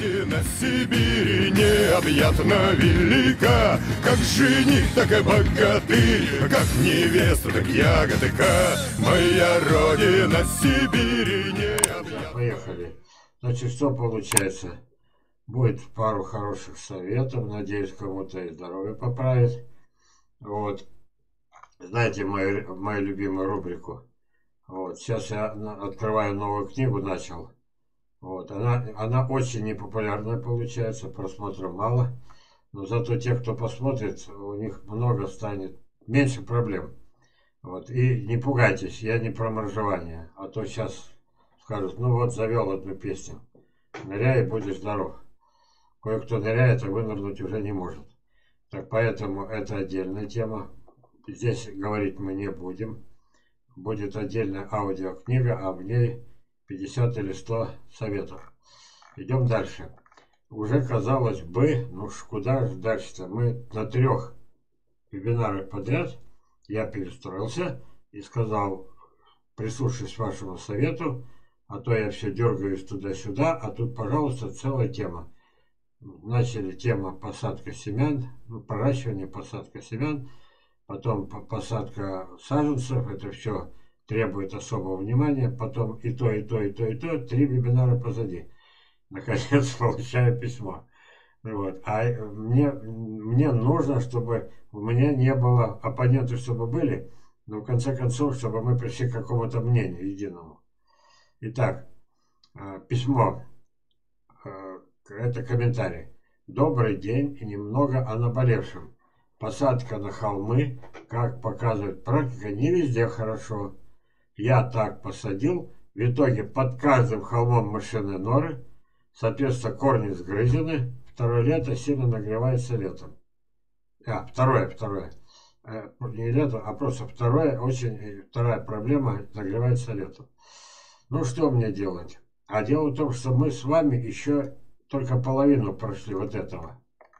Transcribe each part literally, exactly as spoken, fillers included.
Родина Сибири необъятно велика, как жених, так и богатырь, как невеста, так ягодка. Моя Родина Сибири необъятно... Поехали. Значит, что получается? Будет пару хороших советов, надеюсь, кому-то и здоровье поправит. Вот. Знаете мою, мою любимую рубрику? Вот. Сейчас я открываю новую книгу, начал. Вот. Она, она очень непопулярная получается, просмотров мало. Но зато те, кто посмотрит, у них много станет, меньше проблем. Вот. И не пугайтесь, я не про моржевание. А то сейчас скажут, ну вот завел одну песню. Ныряй, будешь здоров. Кое-кто ныряет, а вынырнуть уже не может. Так поэтому это отдельная тема. Здесь говорить мы не будем. Будет отдельная аудиокнига, а в ней пятьдесят или сто советов. Идем дальше. Уже казалось бы, ну ж куда же дальше-то? Мы на трех вебинарах подряд я перестроился и сказал, прислушаюсь к вашему совету, а то я все дергаюсь туда-сюда, а тут, пожалуйста, целая тема. Начали тема посадка семян, ну, проращивание, посадка семян, потом посадка саженцев, это все требует особого внимания, потом и то, и то, и то, и то, три вебинара позади. Наконец получаю письмо. Вот. А мне, мне нужно, чтобы у меня не было, оппоненты чтобы были, но в конце концов, чтобы мы пришли к какому-то мнению единому. Итак, письмо. Это комментарий. Добрый день и немного о наболевшем. Посадка на холмы, как показывает практика, не везде хорошо. Я так посадил, в итоге под каждым холмом мышиные норы, соответственно, корни сгрызены, второе лето сильно нагревается летом. А, второе, второе. Не лето, а просто второе, очень, вторая проблема, нагревается летом. Ну, что мне делать? А дело в том, что мы с вами еще только половину прошли вот этого.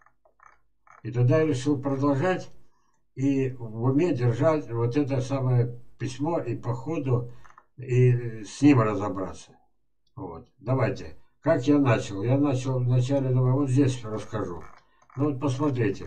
И тогда я решил продолжать и в уме держать вот это самое письмо и по ходу и с ним разобраться. Вот. Давайте. Как я начал? Я начал вначале, думаю, вот здесь расскажу. Ну вот посмотрите.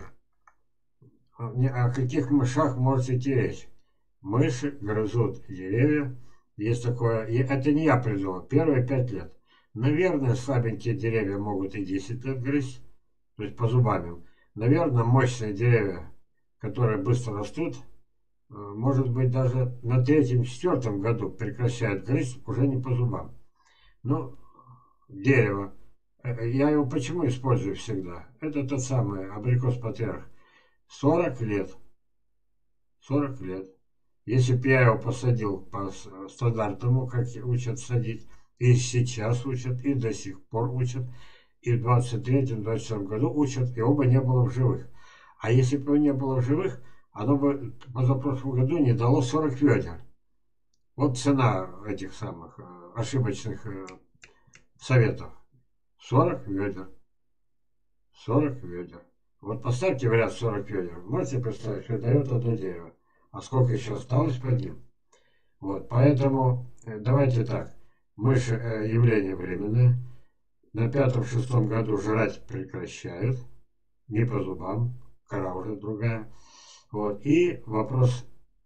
О каких мышах может идти речь? Мыши грызут деревья. Есть такое, и это не я придумал, первые пять лет. Наверное, слабенькие деревья могут и десять лет грызть, то есть по зубам им. Наверное, мощные деревья, которые быстро растут, может быть, даже на третьем-четвертом году прекращают грызть уже не по зубам. Ну, дерево. Я его почему использую всегда? Это тот самый абрикос-патриарх. сорок лет. сорок лет. Если бы я его посадил по стандартному, как учат садить, и сейчас учат, и до сих пор учат, и в двадцать третьем двадцать четвёртом году учат, и оба не было в живых. А если бы его не было в живых, оно бы позапрошлом году не дало сорок ведер. Вот цена этих самых ошибочных советов. сорок ведер. сорок ведер. Вот поставьте в ряд сорок ведер. Можете представить, что дает одно дерево. А сколько еще осталось под ним? Вот, поэтому давайте так. Мыши э, явление временное. На пятом-шестом году жрать прекращают. Не по зубам. Кора уже другая. Вот. И вопрос,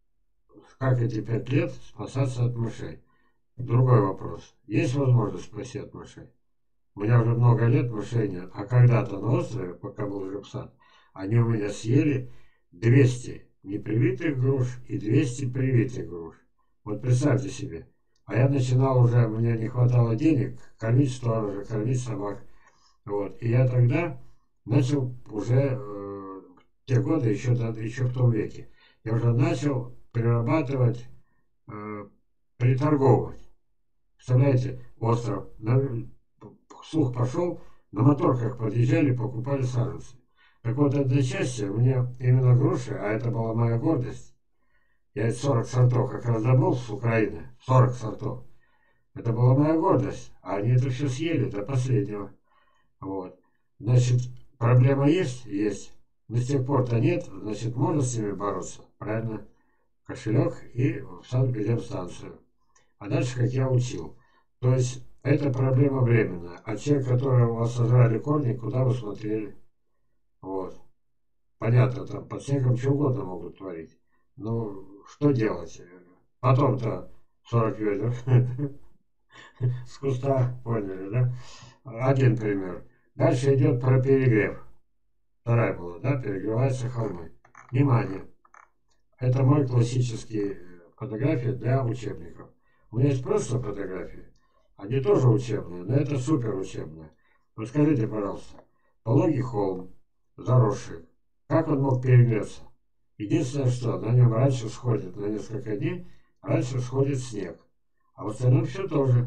как эти пять лет спасаться от мышей? Другой вопрос. Есть возможность спасти от мышей? У меня уже много лет мышей нет. А когда-то на острове, пока был жепсад, они у меня съели двести непривитых груш и двести привитых груш. Вот представьте себе. А я начинал уже, мне не хватало денег, кормить сторожа, кормить собак. Вот. И я тогда начал уже, э, в те годы, еще, еще в том веке, я уже начал перерабатывать, э, приторговывать. Представляете, остров, на, слух пошел, на моторках подъезжали, покупали саженцы. Так вот, одночасье мне именно груши, а это была моя гордость, я сорок сортов как раз добыл с Украины, сорок сортов. Это была моя гордость, а они это все съели до последнего. Вот. Значит, проблема есть? Есть. Но с тех пор-то нет, значит, можно с ними бороться. Правильно? Кошелек и в санэпидемстанцию. А дальше, как я учил. То есть, это проблема временная. А те, которые у вас сожрали корни, куда вы смотрели? Вот. Понятно, там под снегом что угодно могут творить. Ну, что делать? Потом-то сорок ведер с куста, поняли, да? Один пример. Дальше идет про перегрев. Вторая была, да, перегреваются холмы. Внимание! Это мой классический фотографии для учебников. У меня есть просто фотографии. Они тоже учебные, но это супер учебные. Вот скажите, пожалуйста, пологий холм, заросший, как он мог перегреться? Единственное, что на нем раньше сходит на несколько дней, раньше сходит снег. А в остальном все тоже.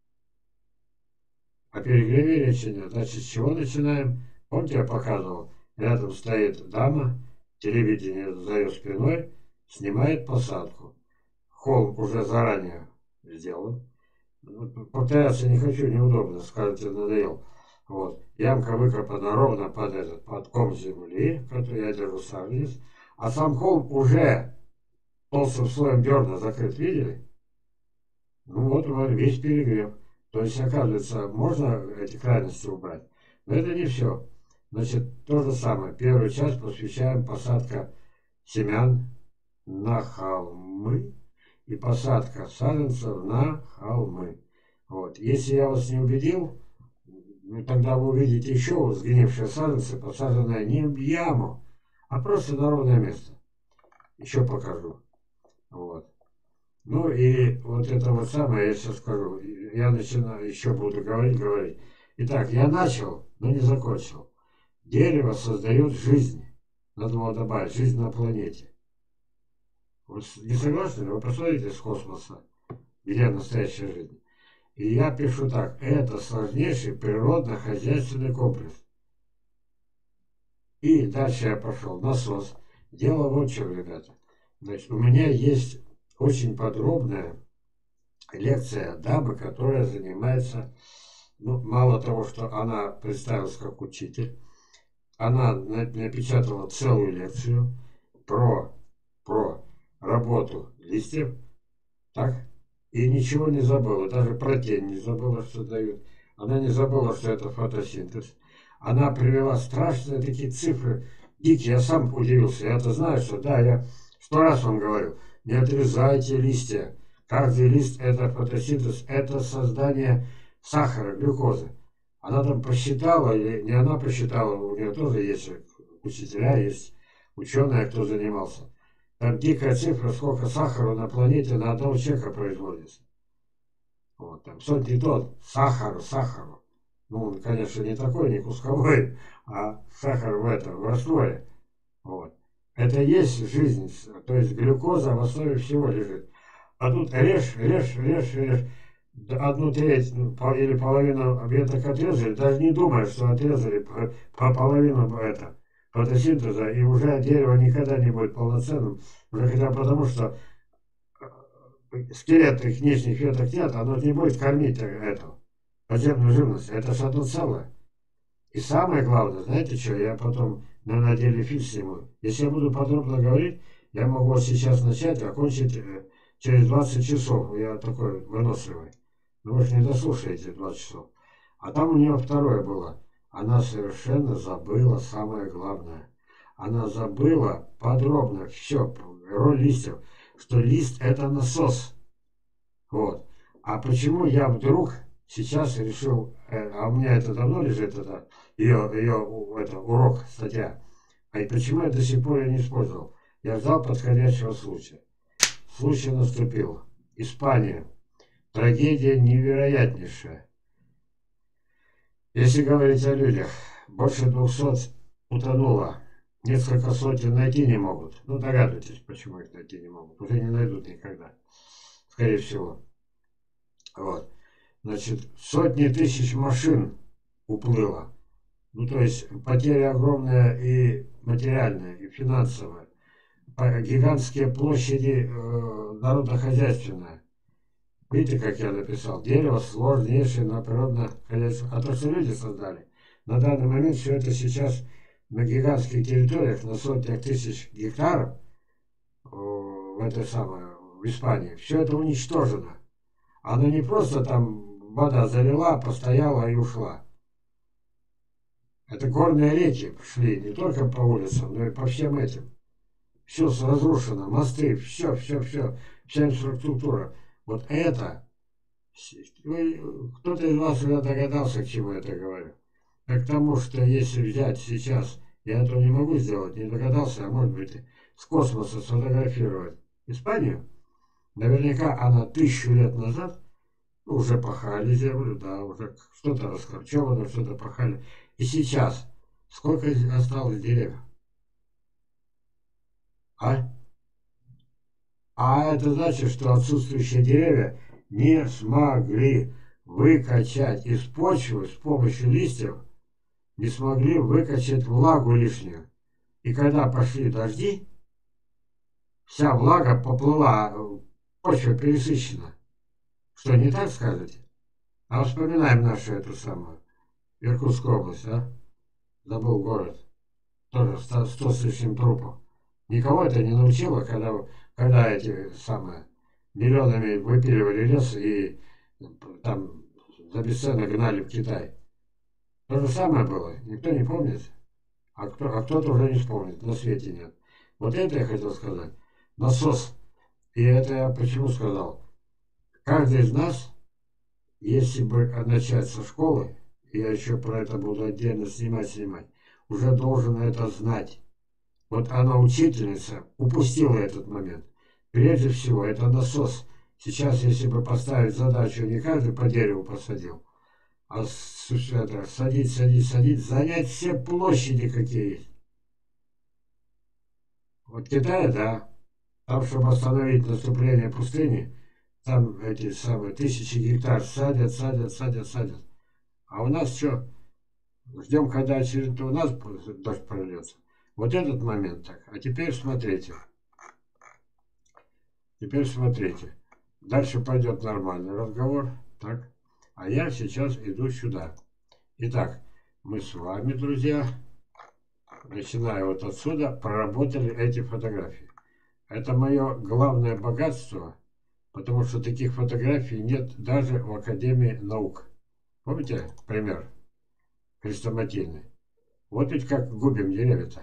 О перегреве речи нет. Значит, с чего начинаем? Помните, я показывал, рядом стоит дама, телевидение за ее спиной, снимает посадку. Холм уже заранее сделан. Повторяться не хочу, неудобно, скажете, надоел. Вот. Ямка выкопана ровно под этот, под ком земли, который я держу саженец. А сам холм уже толстым слоем дерна закрыт, видели? Ну вот, весь перегрев. То есть, оказывается, можно эти крайности убрать. Но это не все. Значит, то же самое. Первую часть посвящаем посадка семян на холмы и посадка саженцев на холмы. Вот. Если я вас не убедил, ну, тогда вы увидите еще сгнившие саженцы, посаженные не в яму, а просто на ровное место. Еще покажу. Вот. Ну и вот это вот самое я сейчас скажу. Я начинаю, еще буду говорить, говорить. Итак, я начал, но не закончил. Дерево создает жизнь. Надо было добавить жизнь на планете. Вы не согласны? Вы посмотрите с космоса, где настоящая жизнь. И я пишу так. Это сложнейший природно-хозяйственный комплекс. И дальше я пошел. Насос. Дело вот в чем, ребята. Значит, у меня есть очень подробная лекция дамы, которая занимается, ну, мало того, что она представилась как учитель, она напечатала целую лекцию про, про работу листьев, так, и ничего не забыла, даже про тень не забыла, что дают. Она не забыла, что это фотосинтез. Она привела страшные такие цифры, дикие, я сам удивился, я-то знаю, что, да, я сто раз вам говорю, не отрезайте листья. Каждый лист – это фотосинтез, это создание сахара, глюкозы. Она там посчитала, или не она посчитала, у нее тоже есть учителя, есть ученые, кто занимался. Там дикая цифра, сколько сахара на планете на одного человека производится. Вот, там сотни тонн сахара, сахару. Ну, он, конечно, не такой, не кусковой, а сахар в этом, в растворе. Вот. Это есть жизнь, то есть глюкоза в основе всего лежит. А тут режь, режь, режь, режь. Одну треть или половину веток отрезали, даже не думая, что отрезали по, по половину это, фотосинтеза, и уже дерево никогда не будет полноценным. Уже хотя потому, что скелет их нижних веток нет, оно не будет кормить эту подземную живность. Это же одно целое. И самое главное, знаете что, я потом на деле фильм сниму. Если я буду подробно говорить, я могу сейчас начать, окончить через двадцать часов. Я такой выносливый. Но вы же не дослушаете двадцать часов. А там у нее второе было. Она совершенно забыла самое главное. Она забыла подробно все, роль листьев, что лист это насос. Вот. А почему я вдруг сейчас решил, а у меня это давно лежит, это ее, ее это, урок, статья. А и почему я до сих пор ее не использовал? Я ждал подходящего случая. Случай наступил. Испания. Трагедия невероятнейшая. Если говорить о людях, больше двухсот утонуло. Несколько сотен найти не могут. Ну, догадывайтесь, почему их найти не могут. Уже не найдут никогда. Скорее всего. Вот. Значит, сотни тысяч машин уплыло. Ну, то есть, потеря огромная и материальная, и финансовая. Гигантские площади э, народно-хозяйственные. Видите, как я написал? Дерево сложнейшее на природно-хозяйственное. А то, что люди создали. На данный момент все это сейчас на гигантских территориях, на сотнях тысяч гектаров, э, в этой самой, в Испании, все это уничтожено. Оно не просто там вода залила, постояла и ушла. Это горные реки шли не только по улицам, но и по всем этим. Все разрушено, мосты, все, все, все, вся инфраструктура. Вот это, кто-то из вас уже догадался, к чему я это говорю. А к тому, что если взять сейчас, я этого не могу сделать, не догадался, а может быть с космоса сфотографировать Испанию, наверняка она тысячу лет назад, ну, уже пахали землю, да, уже что-то раскорчевано, что-то пахали. И сейчас сколько осталось деревьев? А? А это значит, что отсутствующие деревья не смогли выкачать из почвы с помощью листьев, не смогли выкачать влагу лишнюю. И когда пошли дожди, вся влага поплыла, почва пересыщена. Что, не так скажете? А вспоминаем нашу эту самую Иркутскую область, а? Забыл город. Тоже сто, сто с лишним трупов. Никого это не научило, когда, когда эти самые миллионами выпиливали лес и там за бесценок гнали в Китай. То же самое было. Никто не помнит. А, кто, а кто-то уже не вспомнит. На свете нет. Вот это я хотел сказать. Насос. И это я почему сказал. Каждый из нас, если бы начать со школы, я еще про это буду отдельно снимать, снимать, уже должен это знать. Вот она, учительница, упустила этот момент. Прежде всего, это насос. Сейчас, если бы поставить задачу, не каждый по дереву посадил, а это, садить, садить, садить, занять все площади, какие есть. Вот в Китае, да, там, чтобы остановить наступление пустыни, там эти самые тысячи гектар садят, садят, садят, садят. А у нас что? Ждем, когда очередной у нас дождь прольется. Вот этот момент так. А теперь смотрите. Теперь смотрите. Дальше пойдет нормальный разговор. Так. А я сейчас иду сюда. Итак, мы с вами, друзья, начиная вот отсюда, проработали эти фотографии. Это мое главное богатство, потому что таких фотографий нет даже в Академии наук. Помните пример хрестоматийный? Вот ведь как губим деревья-то.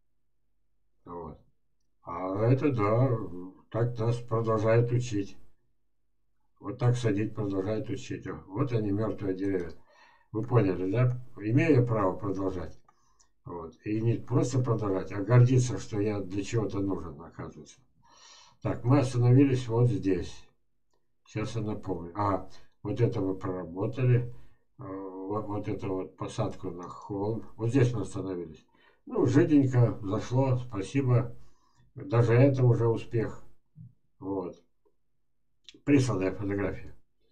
Вот. А это, да, так нас продолжает учить. Вот так садить продолжает учить. Вот они, мертвые деревья. Вы поняли, да? Имею право продолжать. Вот. И не просто продолжать, а гордиться, что я для чего-то нужен, оказывается. Так, мы остановились вот здесь. Сейчас я напомню. А, вот это мы проработали. Вот, вот эту вот посадку на холм. Вот здесь мы остановились. Ну, жиденько зашло, спасибо. Даже это уже успех. Вот. Присланная фотография.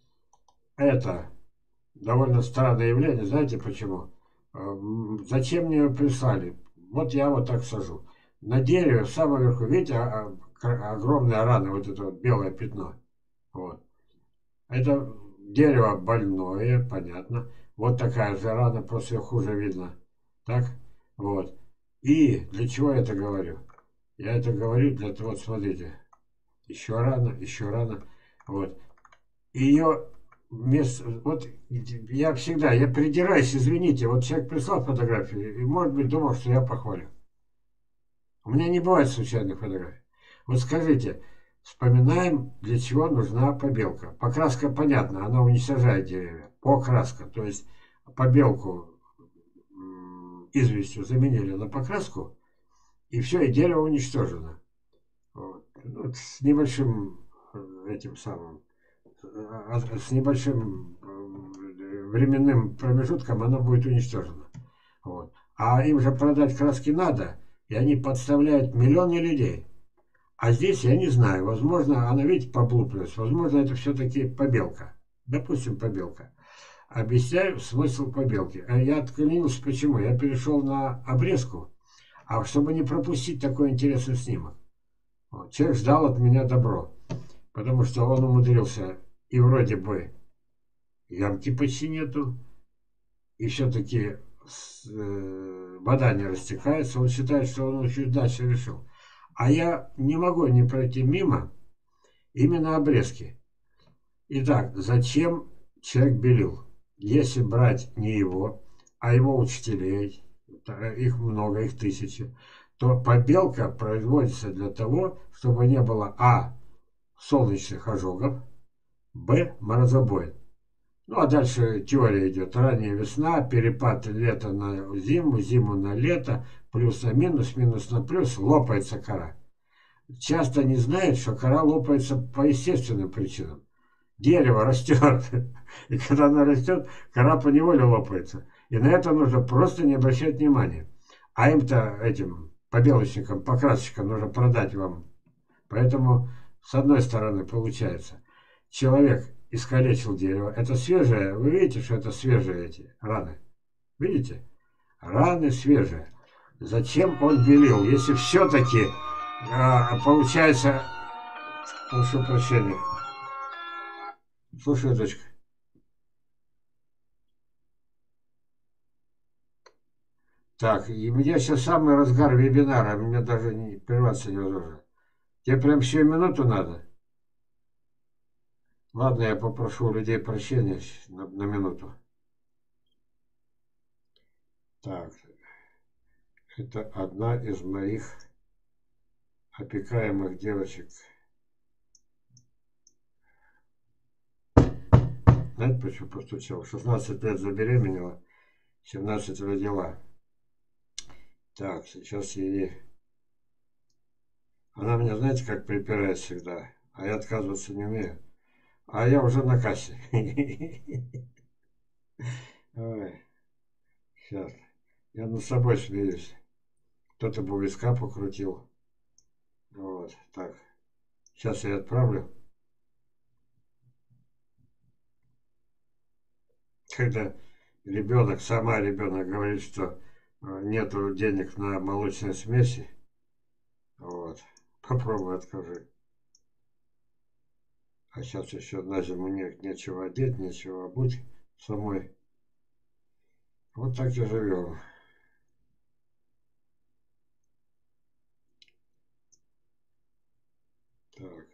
Это довольно странное явление. Знаете почему? Зачем мне ее прислали? Вот я вот так сажу. На дереве, в самом верху, видите, огромная рана, вот это вот белое пятно. Вот. Это дерево больное, понятно. Вот такая же рана, просто ее хуже видно. Так? Вот. И для чего я это говорю? Я это говорю для того, вот смотрите. Еще рано, еще рано. Вот. Ее вместо... Вот я всегда, я придираюсь, извините. Вот человек прислал фотографию и, может быть, думал, что я похвалю. У меня не бывает случайных фотографий. Вот скажите, вспоминаем, для чего нужна побелка. Покраска, понятно, она уничтожает деревья. Покраска, то есть побелку известью заменили на покраску, и все, и дерево уничтожено. Вот. Ну, с небольшим этим самым, с небольшим временным промежутком оно будет уничтожено. Вот. А им же продать краски надо, и они подставляют миллионы людей. А здесь я не знаю, возможно, она, видите, поблупилась, возможно, это все-таки побелка. Допустим, побелка. Объясняю смысл побелки. Я отклонился, почему? Я перешел на обрезку, а чтобы не пропустить такой интересный снимок. Вот. Человек ждал от меня добро, потому что он умудрился, и вроде бы ямки почти нету, и все-таки э, вода не растекается, он считает, что он чуть дальше решил. А я не могу не пройти мимо именно обрезки. Итак, зачем человек белил. Если брать не его, а его учителей, их много, их тысячи, то побелка производится для того, чтобы не было а. солнечных ожогов, б. морозобоя. Ну а дальше теория идет. Ранняя весна, перепад лета на зиму, зиму на лето, плюс на минус, минус на плюс, лопается кора. Часто не знают, что кора лопается по естественным причинам. Дерево растет, и когда оно растет, кора поневоле лопается. И на это нужно просто не обращать внимания. А им-то, этим побелочникам, покрасочкам нужно продать вам. Поэтому, с одной стороны, получается, человек искалечил дерево. Это свежее, вы видите, что это свежие эти раны? Видите? Раны свежие. Зачем он белил, если все-таки а, получается... Прошу прощения. Слушай, дочка. Так, и меня сейчас самый разгар вебинара, мне даже не прерваться невозможно. Тебе прям еще минуту надо? Ладно, я попрошу у людей прощения на, на минуту. Так, это одна из моих опекаемых девочек. Знаете, почему постучала? шестнадцать лет забеременела, семнадцать родила. Так, сейчас ей... Она меня, знаете, как припирает всегда, а я отказываться не умею. А я уже на кассе. Ой, сейчас. Я над собой смеюсь. Кто-то бы виска покрутил. Вот, так. Сейчас я отправлю. Когда ребенок, сама ребенок говорит, что нету денег на молочные смеси, вот, попробуй откажи. А сейчас еще на зиму не, нечего одеть, нечего обуть самой. Вот так и живем. Так.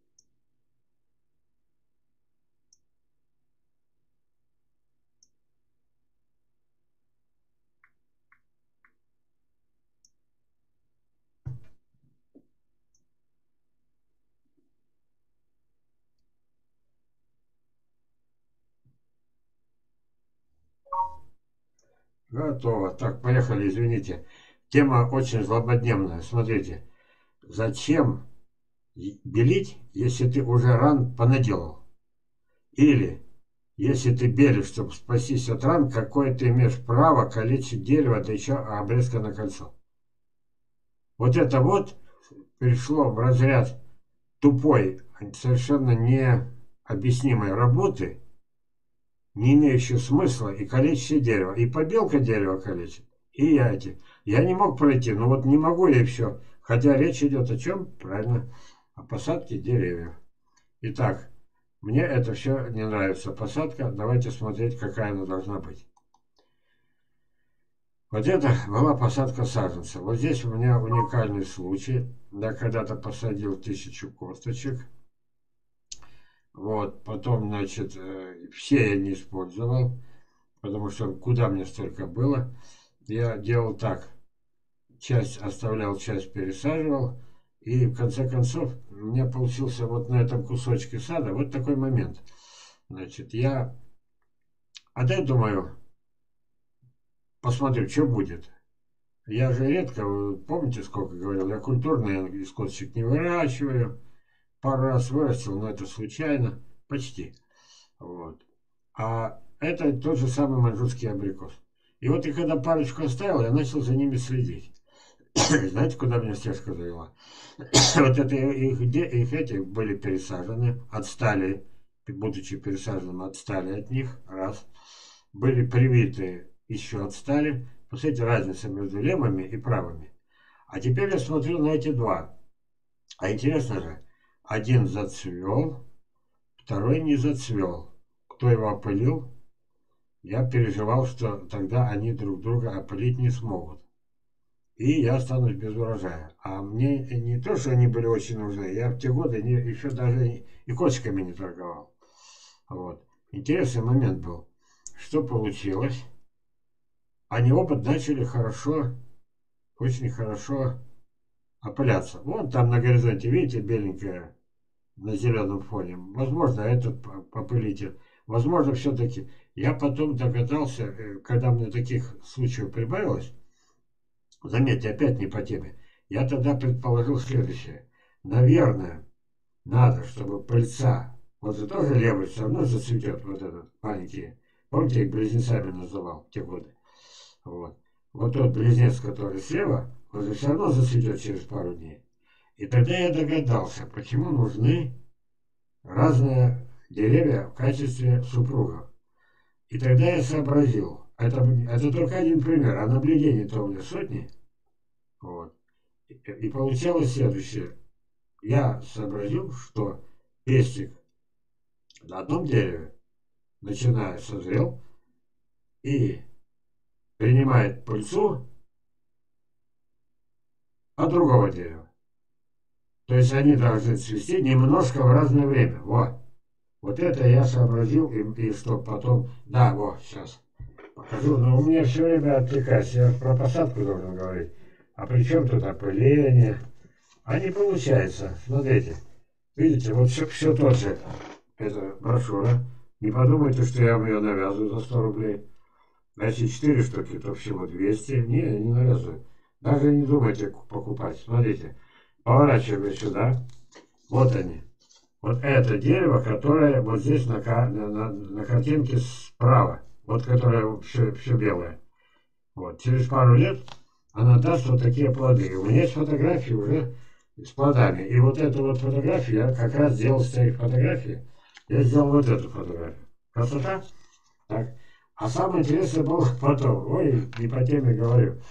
Готово. Так, поехали, извините. Тема очень злободневная. Смотрите. Зачем белить, если ты уже ран понаделал? Или, если ты белишь, чтобы спастись от ран, какое ты имеешь право калечить дерево, да еще обрезка на кольцо? Вот это вот перешло в разряд тупой, совершенно необъяснимой работы, не имеющей смысла, и калечащей дерево. И побелка дерева калечит, и я эти. Я не мог пройти, но вот не могу я все. Хотя речь идет о чем? Правильно, о посадке деревьев. Итак, мне это все не нравится. Посадка, давайте смотреть, какая она должна быть. Вот это была посадка саженца. Вот здесь у меня уникальный случай. Я когда-то посадил тысячу косточек. Вот, потом, значит, все я не использовал, потому что куда мне столько было. Я делал так. Часть оставлял, часть пересаживал. И в конце концов у меня получился вот на этом кусочке сада вот такой момент. Значит, я... А дай, думаю, посмотрю, что будет. Я же редко, вы помните, сколько говорил, я культурно из косточек не выращиваю. Пару раз вырастил, но это случайно, почти. Вот. А это тот же самый маньчжурский абрикос. И вот я когда парочку оставил, я начал за ними следить. Знаете, куда меня стежка завела? Вот это их, их эти были пересажены, отстали, будучи пересаженными, отстали от них, раз. Были привиты, еще отстали. Посмотрите, разница между левыми и правыми. А теперь я смотрю на эти два. А интересно же, один зацвел, второй не зацвел. Кто его опылил? Я переживал, что тогда они друг друга опылить не смогут. И я останусь без урожая. А мне не то, что они были очень нужны, я в те годы не, еще даже и косточками не торговал. Вот. интересный момент был. Что получилось? Они оба начали хорошо, очень хорошо опыляться. Вон там на горизонте, видите, беленькая на зеленом фоне. Возможно, этот попылитель. Возможно, все-таки. Я потом догадался, э, когда мне таких случаев прибавилось, заметьте, опять не по теме, я тогда предположил следующее. Наверное, надо, чтобы пыльца, вот же тоже левый все равно зацветет, вот этот маленький. Помните, я их близнецами называл в те годы. Вот. Вот тот близнец, который слева, он же все равно зацветет через пару дней. И тогда я догадался, почему нужны разные деревья в качестве супругов. И тогда я сообразил, это, это только один пример, а наблюдений-то у меня сотни. Вот. И, и получалось следующее. Я сообразил, что пестик на одном дереве, начиная созрел, и принимает пыльцу от другого дерева. То есть они должны цвести немножко в разное время. Вот. Вот это я сообразил, и, и что потом... Да, вот, сейчас покажу. Но у меня все время отвлекаюсь. Я про посадку должен говорить. А при чем тут опыление? А не получается. Смотрите. Видите, вот все, все тот же. Это брошюра. Не подумайте, что я вам ее навязываю за сто рублей. А если четыре штуки, то всего двести. Не, не навязываю. Даже не думайте покупать. Смотрите. Поворачиваю сюда. Вот они. Вот это дерево, которое вот здесь на, на, на картинке справа. Вот которое все, все белое. Вот. Через пару лет она даст вот такие плоды. У меня есть фотографии уже с плодами. И вот эту вот фотографию я как раз сделал с этой фотографии. Я сделал вот эту фотографию. Красота? Так. А самое интересное было потом. Ой, не по теме говорю.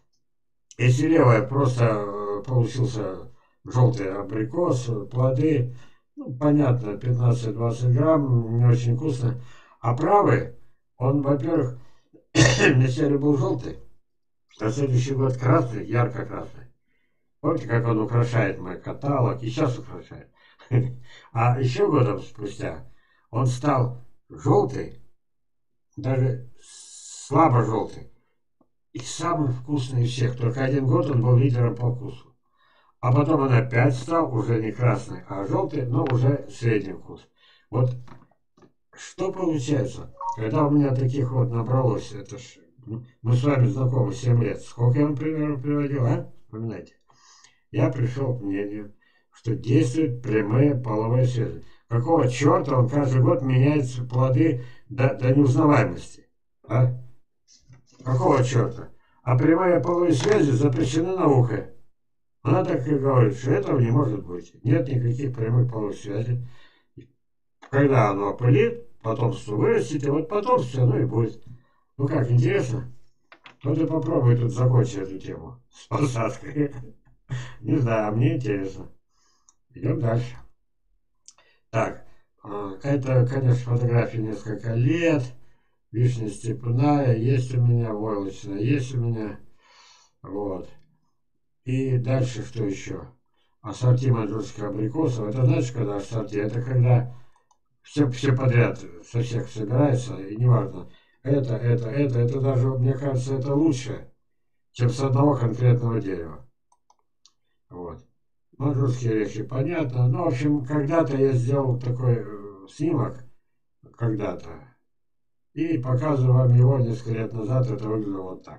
Если левая просто получился желтый абрикос, плоды, ну, понятно, пятнадцать-двадцать грамм, не очень вкусно. А правый, он, во-первых, вначале был желтый, а следующий год красный, ярко-красный. Помните, как он украшает мой каталог, и сейчас украшает. А еще годом спустя он стал желтый, даже слабо желтый. И самый вкусный из всех. Только один год он был лидером по вкусу. А потом он опять стал уже не красный, а желтый, но уже средний вкус. Вот что получается, когда у меня таких вот набралось, это ж, мы с вами знакомы семь лет. Сколько я вам примеров приводил, а? Вспоминайте. Я пришел к мнению, что действуют прямые половые связи. Какого черта он каждый год меняет плоды до, до неузнаваемости? А? Какого черта? А прямые половые связи запрещены наукой. Она так и говорит, что этого не может быть. Нет никаких прямых половых связей. Когда оно опылит, потомство вырастет, и вот потомство оно и будет. Ну как, интересно? Кто-то попробует тут закончить эту тему с посадкой. Не знаю, мне интересно. Идем дальше. Так, это, конечно, фотографии несколько лет. Вишня степная есть у меня, войлочная есть у меня. Вот. И дальше что еще? Ассорти маньчжурских абрикосов. Это знаешь, когда ассорти? Это когда все, все подряд со всех собирается, и неважно. Это, это, это, это даже, мне кажется, это лучше, чем с одного конкретного дерева. Вот. Маньчжурские орехи, понятно. Ну, в общем, когда-то я сделал такой э, снимок, когда-то. И показываю вам его несколько лет назад, это выглядело вот так.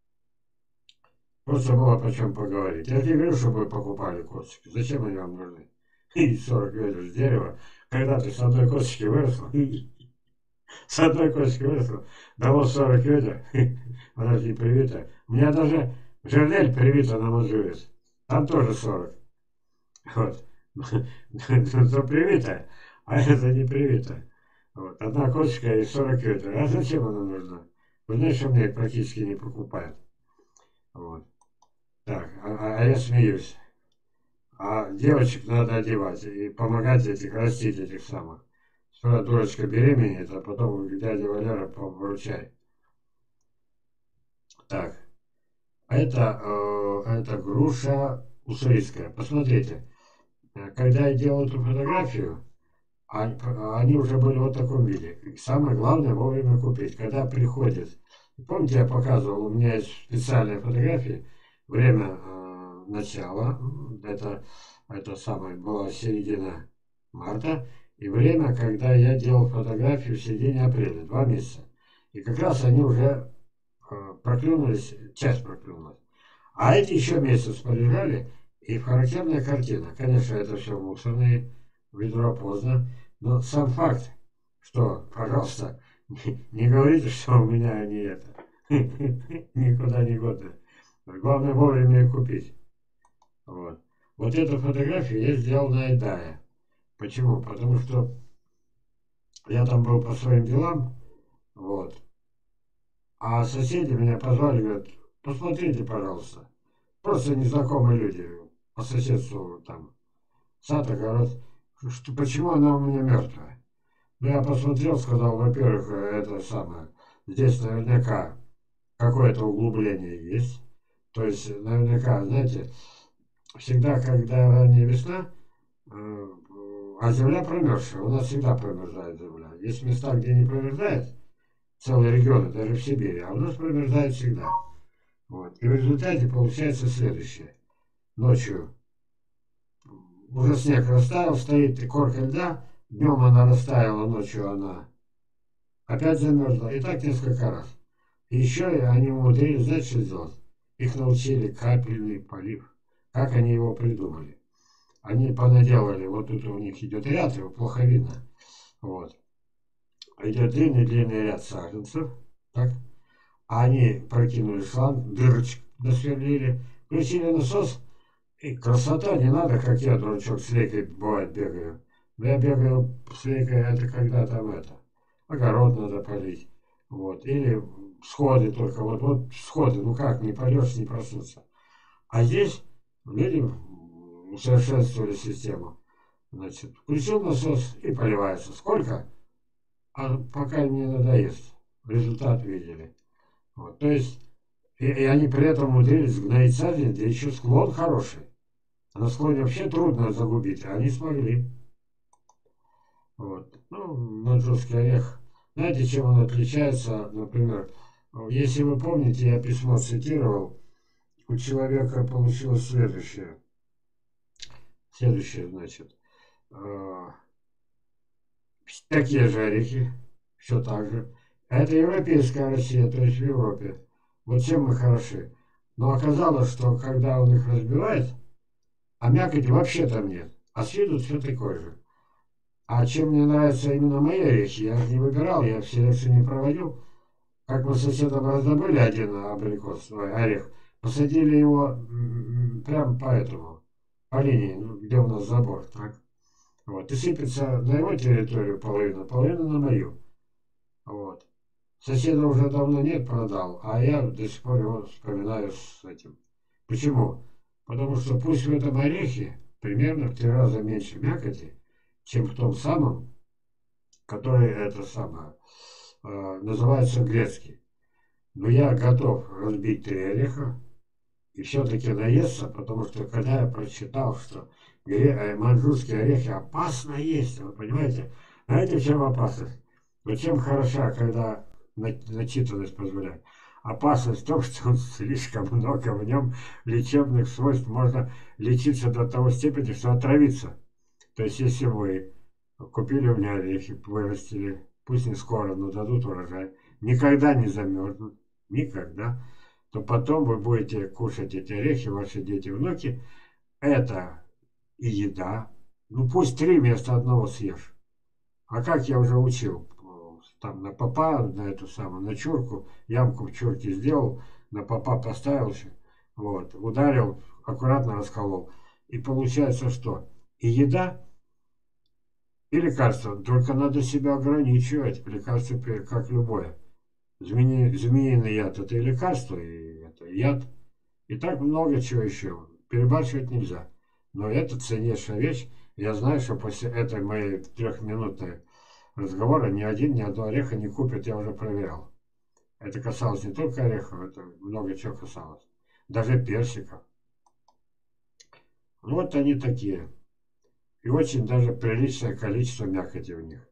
Просто было по чем поговорить. Я не говорю, чтобы вы покупали косточки. Зачем они вам нужны? И сорок ведер с дерева. Когда ты с одной косточки выросла, с одной косточки выросла, дало сорок ведер, она же не привита. У меня даже жердель привита на манжурец. Там тоже сорок. Вот. Это привита, а это не привита. Вот. Одна косточка и сорок ведер. А зачем она нужна? Вы знаете, что мне практически не покупают. Вот. Так, а, а я смеюсь. А девочек надо одевать и помогать этих, растить этих самых. Сперва дурочка беременеет, а потом дядя Валера поручай. Так, это, э, это груша уссурийская. Посмотрите, когда я делал эту фотографию, они, они уже были вот в таком виде. И самое главное вовремя купить. Когда приходит, помните, я показывал, у меня есть специальные фотографии, время э, начала, это, это самое, была середина марта, и время, когда я делал фотографию в середине апреля, два месяца. И как раз они уже э, проклюнулись, часть проклюнулась. А эти еще месяц полежали, и характерная картина. Конечно, это все мусорные, ведро поздно, но сам факт, что, пожалуйста, не, не говорите, что у меня они это, никуда не годны. Главное вовремя их купить. Вот. Вот эту фотографию я сделал на Айдае. Почему? Потому что я там был по своим делам, вот. А соседи меня позвали, говорят, посмотрите, пожалуйста. Просто незнакомые люди по соседству там. Сад, огород. Что, почему она у меня мертвая? Ну, я посмотрел, сказал, во-первых, это самое, здесь наверняка какое-то углубление есть. То есть, наверняка, знаете, всегда, когда ранняя весна, э, а земля промерзшая, у нас всегда промерзает земля. Есть места, где не промерзает, целые регионы, даже в Сибири, а у нас промерзает всегда. Вот. И в результате получается следующее. Ночью уже снег растаял, стоит корка льда, днем она растаяла, ночью она опять замерзла, и так несколько раз. И еще они умудрились, знаете, что сделать? Их научили капельный полив. Как они его придумали? Они понаделали, вот тут у них идет ряд, его плохо видно. Вот. Идет длинный-длинный ряд саженцев, так? А они прокинули шланг, дырочку досверлили, включили насос, и красота, не надо, как я, дурачок, с лейкой бывает бегаю. Но я бегаю с лейкой, это когда там это, огород надо полить. Вот. Или сходы только, вот, вот сходы, ну как, не пойдешь, не проснуться. А здесь люди усовершенствовали систему. Значит, включил насос и поливается. Сколько? А пока не надоест. Результат видели. Вот. То есть, и, и они при этом умудрились гноить сажень, да еще склон хороший. А на склоне вообще трудно загубить, а они смогли. Вот. Ну, маньчжурский орех. Знаете, чем он отличается, например, если вы помните, я письмо цитировал, у человека получилось следующее. Следующее, значит, э, такие же орехи, все так же. Это европейская Россия, то есть в Европе. Вот чем мы хороши. Но оказалось, что когда он их разбивает, а мякоти вообще там нет, а с виду все такое же. А чем мне нравятся именно мои орехи, я их не выбирал, я в селекцию не проводил. Как мы с соседом раздобыли один абрикос, свой орех, посадили его прямо по этому, по линии, ну, где у нас забор, так? Вот, и сыпется на его территорию половина, половина на мою. Вот. Соседа уже давно нет, продал, а я до сих пор его вспоминаю с этим. Почему? Потому что пусть в этом орехе примерно в три раза меньше мякоти, чем в том самом, который это самое, э, называется грецкий. Но я готов разбить три ореха и все-таки наесться, потому что когда я прочитал, что маньчжурские орехи опасно есть, вы понимаете? Знаете, в чем опасность? Вот чем хороша, когда начитанность позволяет? Опасность в том, что слишком много в нем лечебных свойств, можно лечиться до того степени, что отравиться. То есть, если вы купили у меня орехи, вырастили, пусть не скоро, но дадут урожай, никогда не замерзнут, никогда, то потом вы будете кушать эти орехи, ваши дети, внуки, это и еда, ну пусть три вместо одного съешь. А как я уже учил, там на попа, на эту самую, на чурку, ямку в чурке сделал, на попа поставил, вот, ударил, аккуратно расколол. И получается что? И еда, и лекарство. Только надо себя ограничивать. Лекарство как любое. Змеи, змеиный яд это и лекарство, и это яд. И так много чего еще. Перебарщивать нельзя. Но это ценнейшая вещь. Я знаю, что после этой моей трехминутной разговора ни один, ни одного ореха не купит, я уже проверял. Это касалось не только орехов, это много чего касалось. Даже персиков. Вот они такие. И очень даже приличное количество мякоти в них.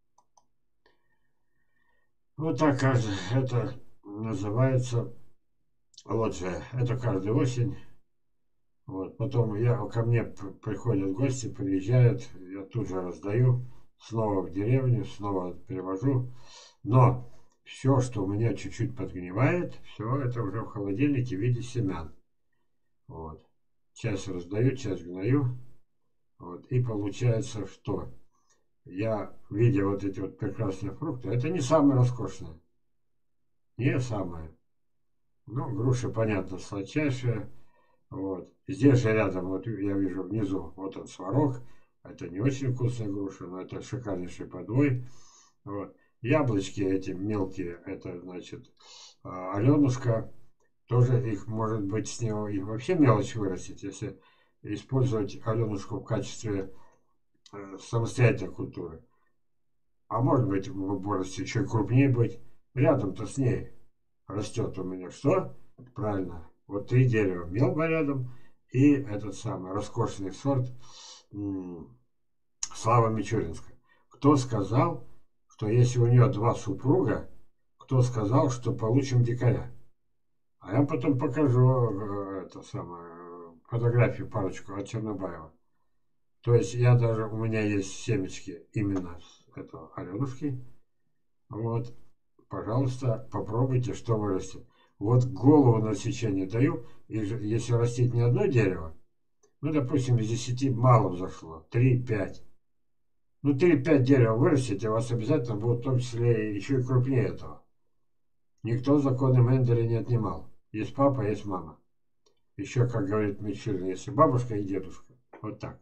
Вот так каждый, это называется лоджия. Это каждую осень. Вот. Потом я, ко мне приходят гости, приезжают, я тут же раздаю, снова в деревню, снова перевожу. Но все, что у меня чуть-чуть подгнивает, все это уже в холодильнике в виде семян. Вот. Часть раздаю, часть гною. Вот. И получается, что я, видя вот эти вот прекрасные фрукты, это не самые роскошные. Не самые. Ну, груша, понятно, сладчайшая. Вот. Здесь же рядом, вот я вижу внизу, вот он сварог. Это не очень вкусная груша, но это шикарнейший подвой. Вот. Яблочки эти мелкие, это значит Аленушка. Тоже их может быть с него и вообще мелочь вырастить, если использовать Аленушку в качестве э, самостоятельной культуры. А может быть вырасти еще и крупнее быть. Рядом-то с ней растет у меня что? Правильно. Вот три дерева. Мелко рядом. И этот самый роскошный сорт м, Слава Мичуринская. Кто сказал, что если у нее два супруга, кто сказал, что получим дикаря? А я потом покажу э, это самое, фотографию парочку от Чернобаева. То есть я даже, у меня есть семечки именно с этого Аленушки. Вот, пожалуйста, попробуйте, что вырастет. Вот голову на сечение даю, и если растить не одно дерево, ну, допустим, из десяти мало взошло, три-пять. Ну, три-пять дерева вырастите, у вас обязательно будут в том числе еще и крупнее этого. Никто законы Менделя не отнимал. Есть папа, есть мама. Еще, как говорит Мичурин, есть бабушка и дедушка. Вот так.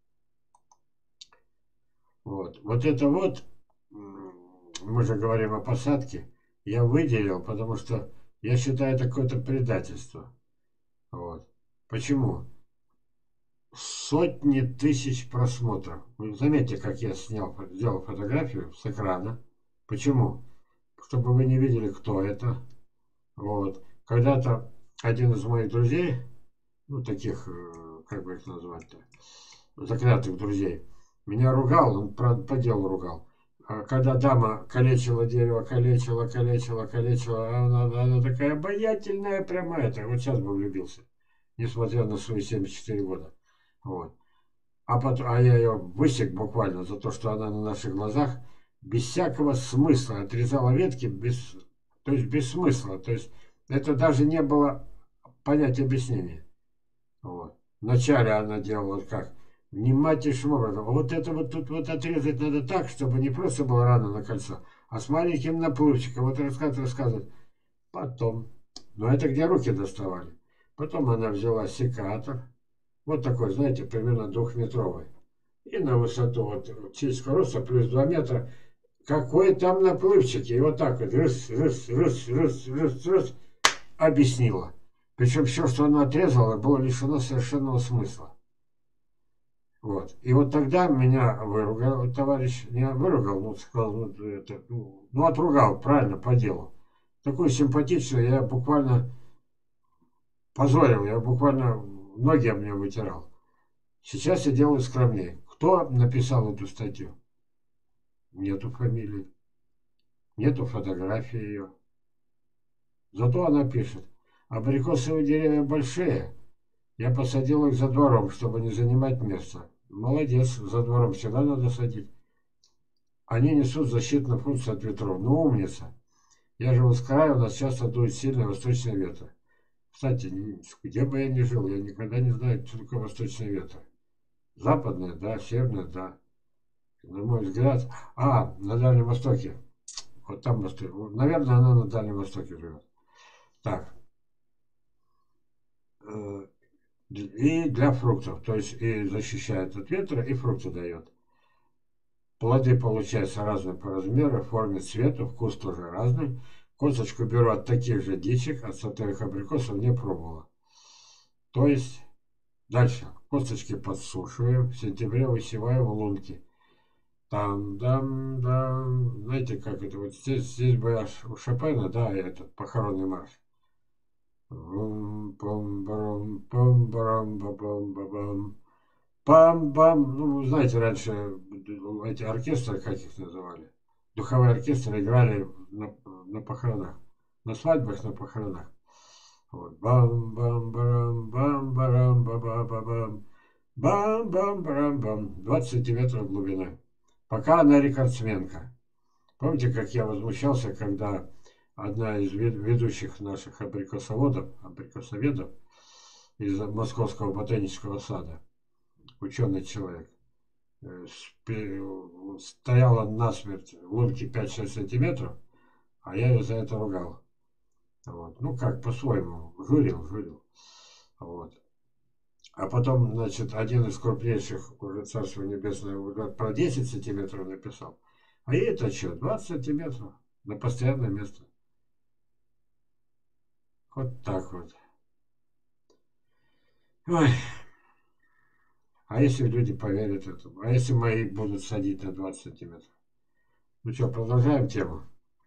Вот. Вот это вот, мы же говорим о посадке, я выделил, потому что я считаю это какое-то предательство. Вот. Почему? Сотни тысяч просмотров. Вы заметьте, как я снял, сделал фотографию с экрана. Почему? Чтобы вы не видели, кто это. Вот. Когда-то один из моих друзей, ну таких, как бы их назвать-то, заклятых друзей, меня ругал, он по, по делу ругал. А когда дама калечила дерево, калечила, калечила, калечила, она, она такая обаятельная, прямо это. Вот сейчас бы влюбился, несмотря на свои семьдесят четыре года. Вот. А, потом, а я ее высек буквально за то, что она на наших глазах без всякого смысла отрезала ветки, без, то есть без смысла. То есть это даже не было понятия объяснения. Вот. Вначале она делала как? Внимательнейшим образом. А вот это вот тут вот отрезать надо так, чтобы не просто была рана на кольцо, а с маленьким наплывчиком. Вот рассказывать, рассказывать. Потом. Но это где руки доставали. Потом она взяла секатор. Вот такой, знаете, примерно двухметровый. И на высоту вот человеческого роста плюс два метра. Какой там наплывчик. И вот так вот рыс, рыс, рыс, рыс, рыс, рыс, объяснила. Причем все, что она отрезала, было лишено совершенного смысла. Вот. И вот тогда меня выругал товарищ, не выругал, ну, сказал, ну, это, ну, ну, отругал, правильно, по делу. Такой симпатичный, я буквально позорил, я буквально ноги об меня вытирал. Сейчас я делаю скромнее. Кто написал эту статью? Нету фамилии, нету фотографии ее. Зато она пишет. Абрикосовые деревья большие. Я посадил их за двором, чтобы не занимать место. Молодец, за двором всегда надо садить. Они несут защитную функцию от ветров. Ну, умница. Я живу с края, у нас часто дует сильный восточный ветер. Кстати, где бы я ни жил, я никогда не знаю, что такое восточный ветер. Западный, да, северный, да. На мой взгляд. А, на Дальнем Востоке. Вот там Восток. Наверное, она на Дальнем Востоке живет. Так. И для фруктов. То есть и защищает от ветра, и фрукты дает. Плоды получаются разные по размеру, форме, цвету, вкус тоже разный. Косточку беру от таких же дичек, от сортовых абрикосов не пробовала. То есть, дальше. Косточки подсушиваю, в сентябре высеваю в лунки. Там, дам, дам. Знаете, как это? Вот здесь, здесь бы аж у Шопена, да, этот похоронный марш. Бум, пом, барам, пом, барам, бабам, бабам. Бам-бам. Ну, вы знаете, раньше эти оркестры, как их называли, духовые оркестры играли на, на похоронах, на свадьбах, на похоронах. Вот. Бам-бам-барам, бам-барам, ба-ба-ба-бам. Бам-бам-барам-бам. двадцать сантиметров глубиной. Пока она рекордсменка. Помните, как я возмущался, когда одна из ведущих наших абрикосоводов, абрикосоведов из Московского ботанического сада, ученый человек, стояла насмерть в лунке пять-шесть сантиметров, а я ее за это ругал. Вот. Ну как, по-своему, журил, журил. Вот. А потом, значит, один из крупнейших, уже Царство Небесное, уже про десять сантиметров написал. А ей это что, двадцать сантиметров на постоянное место. Вот так вот. Ой. А если люди поверят этому? А если мои будут садить на двадцать сантиметров? Ну что, продолжаем тему.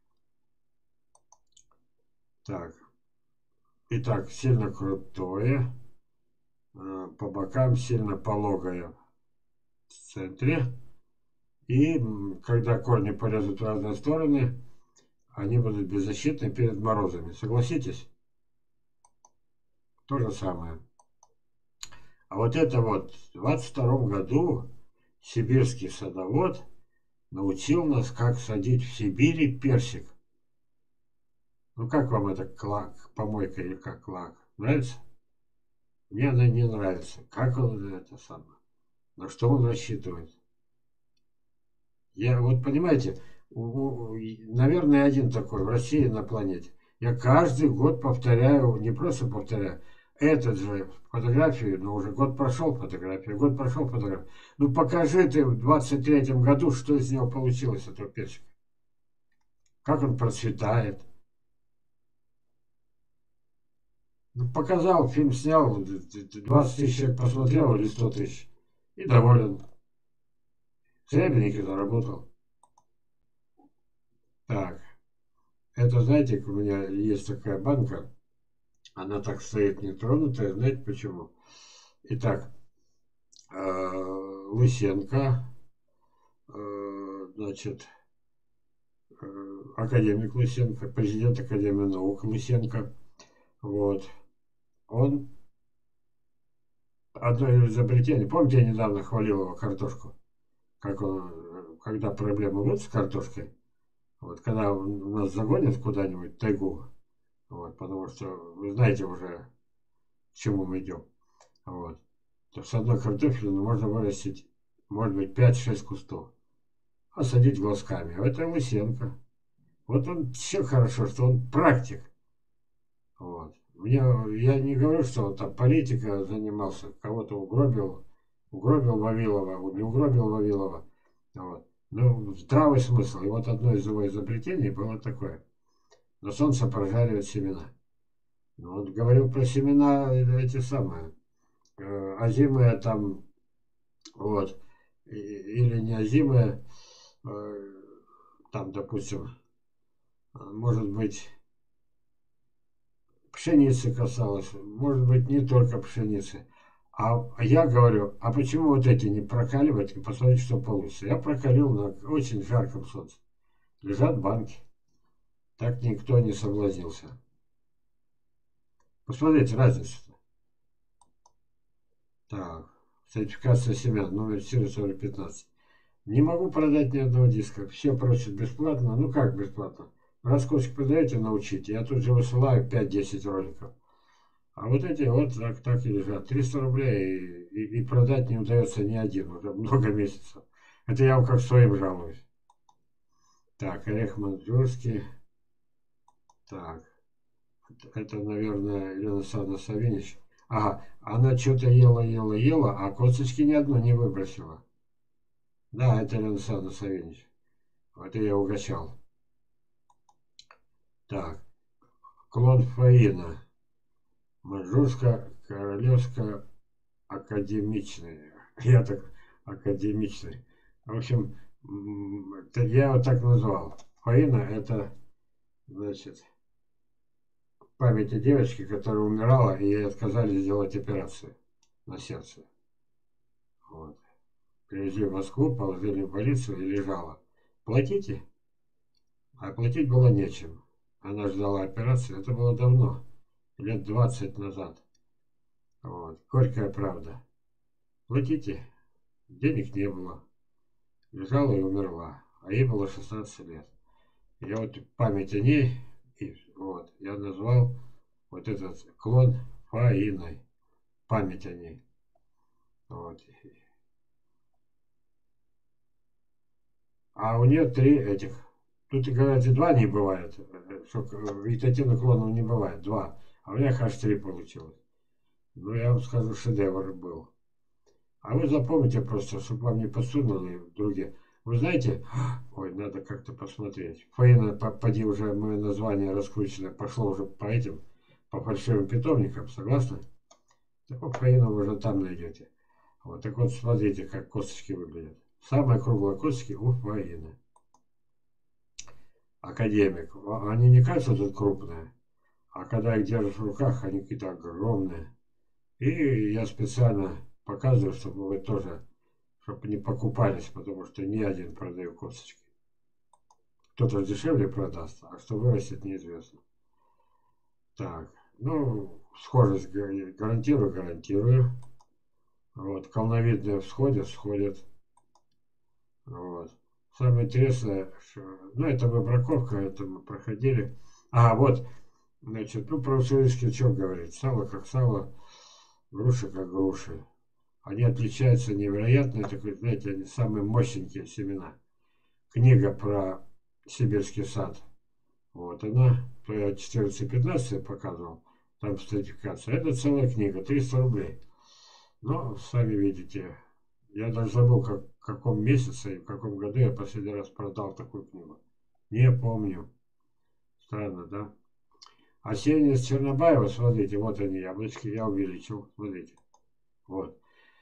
Так. Итак, сильно крутое. По бокам сильно пологое в центре. И когда корни полезут в разные стороны, они будут беззащитны перед морозами. Согласитесь? То же самое. А вот это вот в двадцать втором году сибирский садовод научил нас, как садить в Сибири персик. Ну как вам это клак, помойка или как клак? Нравится? Мне она не нравится. Как он это самое? На что он рассчитывает? Я вот понимаете, у, у, наверное, один такой в России на планете. Я каждый год повторяю, не просто повторяю, этот же фотографию, но уже год прошел фотографию, год прошел фотографию. Ну покажи ты в двадцать третьем году, что из него получилось, этого персика. Как он процветает. Ну, показал, фильм снял, двадцать тысяч человек посмотрел или сто тысяч. И доволен. Серебряники заработал. Так. Это, знаете, у меня есть такая банка. Она так стоит нетронутая. Знаете почему? Итак, Лысенко, значит, академик Лысенко, президент Академии наук Лысенко. Вот. Он одно из изобретений. Помните, я недавно хвалил его картошку? Как он, когда проблемы будут с картошкой, вот, когда нас загонят куда-нибудь в тайгу, вот, потому что вы знаете уже, к чему мы идем. Вот. То с одной картофелины можно вырастить, может быть, пять-шесть кустов. А садить глазками. А это Лысенко. Вот он все хорошо, что он практик. Вот. Мне, я не говорю, что он там политика занимался, кого-то угробил, угробил Вавилова, не угробил Вавилова. Вот. Ну, здравый смысл. И вот одно из его изобретений было такое. На солнце прожаривать семена. Ну, он говорил про семена эти самые. Э, озимые там, вот. И, или не озимые, э, там, допустим, может быть, пшеницы касалось, может быть, не только пшеницы. А я говорю, а почему вот эти не прокаливать и посмотреть, что получится? Я прокалил на очень жарком солнце. Лежат банки. Так никто не соблазнился. Посмотрите разницу-то. Так, сертификация семян, номер четыре пятнадцать. Не могу продать ни одного диска. Все просят бесплатно. Ну как бесплатно? Раз кусочек продаете, научите. Я тут же высылаю пять-десять роликов. А вот эти вот так, так и лежат. триста рублей и, и, и продать не удается ни один. Уже много месяцев. Это я вам как своим жалуюсь. Так, орех маньчжурский. Так. Это, это наверное, Елена Александровна Савинич. Ага. Она что-то ела, ела, ела, а косточки ни одной не выбросила. Да, это Елена Александровна Савинич. Вот я угощал. Так. Клон Фаина. Маньчжурская, королевская, академичная. Я так академичный. В общем, я его так назвал. Фаина это, значит, память о девочке, которая умирала, и ей отказали сделать операцию на сердце. Вот. Привезли в Москву, положили в больницу и лежала. Платите? А платить было нечем. Она ждала операции. Это было давно, лет двадцать назад. Вот. Горькая правда. Платите? Денег не было. Лежала и умерла. А ей было шестнадцать лет. Я вот память о ней, и, вот, я назвал вот этот клон Фаиной. Память о ней. Вот. А у нее три этих. Тут, говорят, и два не бывает. Что вегетативных клонов не бывает. Два. А у меня аж три получилось. Ну, я вам скажу, шедевр был. А вы запомните просто, чтобы вам не подсунули другие. Вы знаете, ой, надо как-то посмотреть. Фаина, поди уже мое название раскручено, пошло уже по этим, по фальшивым питомникам, согласны? Так вот, Фаину вы уже там найдете. Вот, так вот, смотрите, как косточки выглядят. Самые круглые косточки у Фаины. Академик. Они не кажутся тут крупные, а когда их держишь в руках, они какие-то огромные. И я специально показываю, чтобы вы тоже, чтобы не покупались, потому что ни один продаю косточки. Кто-то дешевле продаст, а что вырастет, неизвестно. Так, ну, схожесть гарантирую, гарантирую. Вот, колновидные всходят, сходят. Вот. Самое интересное, что, ну, это выбраковка, это мы проходили. А, вот, значит, ну, про уссурийский что говорить? Сало как сало, груши как груши. Они отличаются невероятно, это, знаете, они самые мощненькие семена. Книга про сибирский сад. Вот она, то я четырнадцать-пятнадцать показывал, там стратификация. Это целая книга, триста рублей. Но, сами видите, я даже забыл, как, в каком месяце и в каком году я последний раз продал такую книгу. Не помню. Странно, да? Осенний с Чернобаева, смотрите, вот они, яблочки, я увеличил, смотрите. Вот.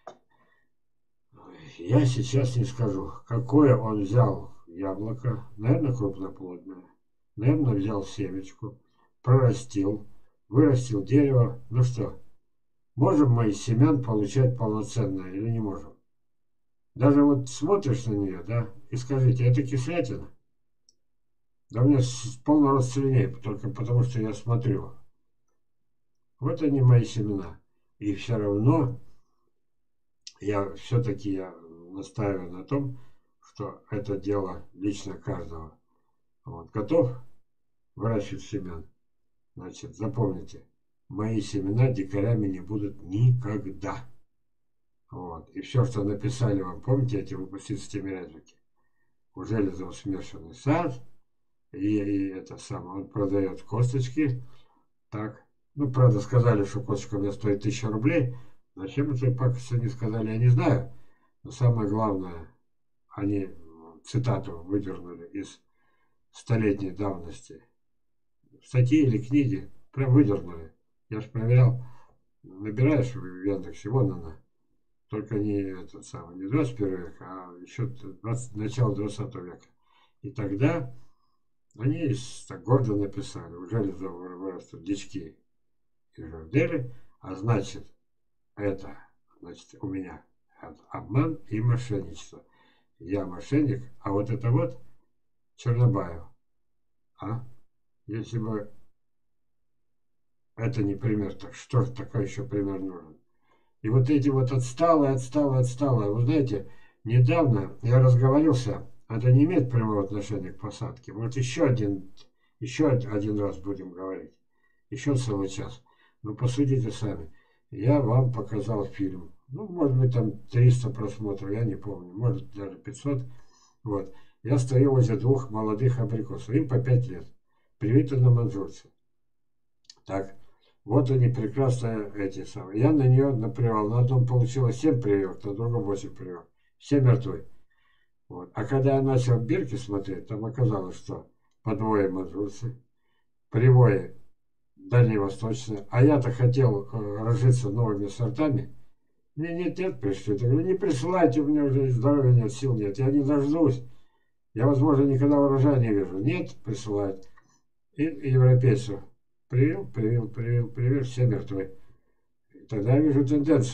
Я сейчас не скажу, какое он взял яблоко, наверное, крупноплодное. Наверное, взял семечку, прорастил, вырастил дерево. Ну что, можем мы из семян получать полноценное или не можем? Даже вот смотришь на нее, да, и скажите, это кислятина? Да у меня полный рост сильнее, только потому что я смотрю. Вот они мои семена. И все равно я все-таки я настаиваю на том, что это дело лично каждого. Вот. Готов выращивать семян? Значит, запомните, мои семена дикарями не будут никогда. Вот. И все, что написали вам, помните эти выпускницы Тимирязевки? У Железова смешанный сад. И, и это самое, он продает косточки. Так. Ну, правда, сказали, что косточка у меня стоит тысяча рублей. Зачем это пакости не сказали, я не знаю. Но самое главное, они цитату выдернули из столетней давности. Статьи или книги прям выдернули. Я же проверял. Набираешь в Яндексе, вон она. Только не этот самый, не двадцать первый век, а еще двадцать, начало двадцатого века. И тогда они так гордо написали, у Железова вырастут дички и жердели, а значит, это, значит, у меня обман и мошенничество. Я мошенник, а вот это вот Чернобаев. А? Если бы это не пример, так что же такой еще пример нужен? И вот эти вот отсталые, отсталые, отсталые. Вы знаете, недавно я разговорился, это не имеет прямого отношения к посадке. Вот еще один, еще один раз будем говорить. Еще целый час. Ну, посудите сами. Я вам показал фильм. Ну, может быть, там триста просмотров, я не помню. Может, даже пятьсот. Вот. Я стою возле двух молодых абрикосов. Им по пять лет. Привиты на манжурце. Так. Вот они прекрасные эти самые. Я на нее напривал. На одном получилось семь прививок, на другом восемь прививок. Все мертвы. Вот. А когда я начал бирки смотреть, там оказалось, что подвое манжурцы, привое дальневосточное. А я-то хотел э, разжиться новыми сортами. Мне нет, нет, пришлют. Я говорю, не присылайте, у меня уже здоровья нет, сил нет. Я не дождусь. Я, возможно, никогда урожая не вижу. Нет, присылают. И, и европейцев. Привил, привил, привил, привил, все мертвы. Тогда я вижу тенденцию.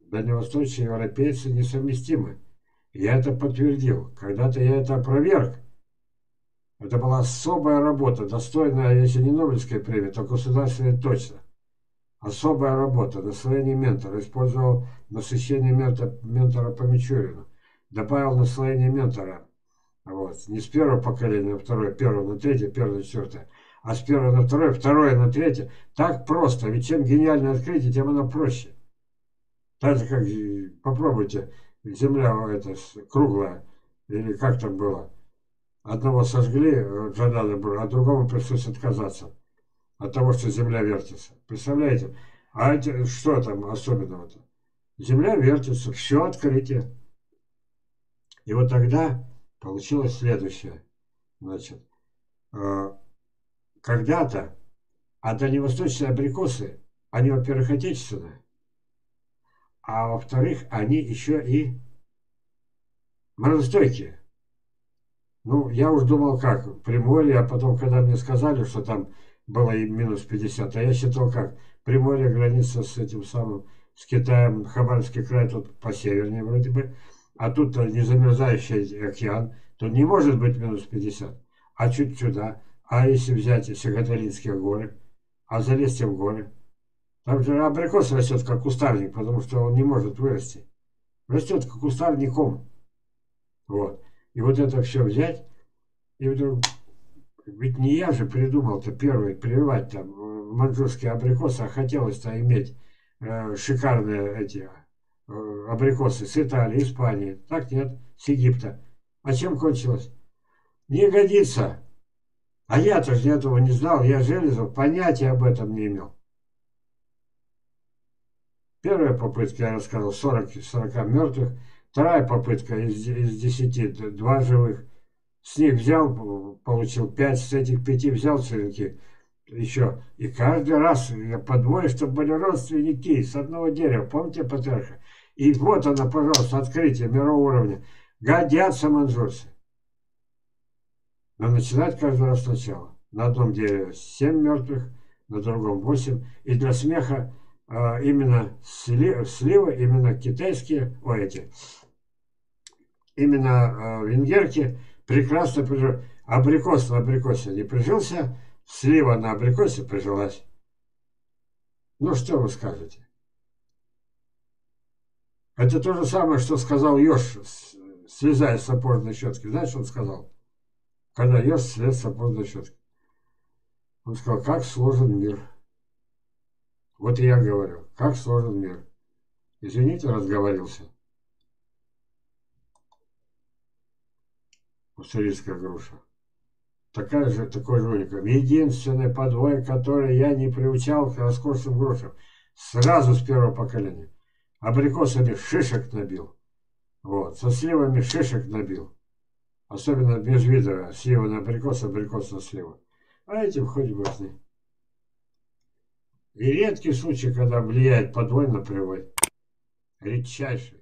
дальневосточные европейцы несовместимы. Я это подтвердил. Когда-то я это опроверг. Это была особая работа, достойная, если не Нобелевской премии, то государственной точно. Особая работа, наслоение ментора. Использовал насыщение ментора, ментора по Мичурину. Добавил наслоение ментора. Вот. Не с первого поколения на второе, первого на третье, первое на четвертое, а с первого на второе, второе на третье. Так просто. Ведь чем гениальное открытие, тем оно проще. Так же, как попробуйте, Земля это круглая, или как там было. Одного сожгли, Джанада был, а другому пришлось отказаться от того, что Земля вертится. Представляете? А это, что там особенного-то? Земля вертится, все открытие. И вот тогда получилось следующее. Значит, э, когда-то, а дальневосточные абрикосы, они, во-первых, отечественные, а во-вторых, они еще и морозостойкие. Ну, я уж думал как, Приморье, а потом, когда мне сказали, что там было и минус пятьдесят, а я считал как, Приморье граница с этим самым, с Китаем, Хабаровский край тут по севернее вроде бы, а тут незамерзающий океан, тут не может быть минус пятьдесят, а чуть сюда, а если взять Сагаталинские горы, а залезть в горы, там же абрикос растет как кустарник, потому что он не может вырасти, растет как кустарником, вот. И вот это все взять, и вдруг, ведь не я же придумал-то первый прививать там маньчжурские абрикосы, а хотелось-то иметь э, шикарные эти э, абрикосы с Италии, Испании. Так нет, с Египта. А чем кончилось? Не годится. А я-то же этого не знал, я Железов понятия об этом не имел. Первая попытка, я рассказал, сорок мертвых. Вторая попытка из, из десяти, два живых. С них взял, получил пять, с этих пяти взял черенки еще. И каждый раз я по двое, чтобы были родственники с одного дерева. Помните Патриарха? И вот она, пожалуйста, открытие мирового уровня. Годятся маньчжурцы. Но начинать каждый раз сначала. На одном дереве семь мертвых, на другом восемь. И для смеха э, именно сли, сливы, именно китайские, ой, эти, именно э, венгерки прекрасно прижил. Абрикос на абрикосе не прижился, слива на абрикосе прижилась. Ну, что вы скажете? Это то же самое, что сказал еж, слезая с сапожной щетки. Знаешь, что он сказал? Когда еж слез с сапожной щетки. Он сказал, как сложен мир. Вот и я говорю, как сложен мир. Извините, разговорился. Уссурийская груша. Такая же, такой же уникум. Единственное подвое, которое я не приучал к роскошным грушам. Сразу с первого поколения. Абрикосами шишек набил. Вот. Со сливами шишек набил. Особенно межвидовая. Слива на абрикос, абрикос на сливу. А этим хоть бы с ней. И редкий случай, когда влияет подвой на привой. Редчайший.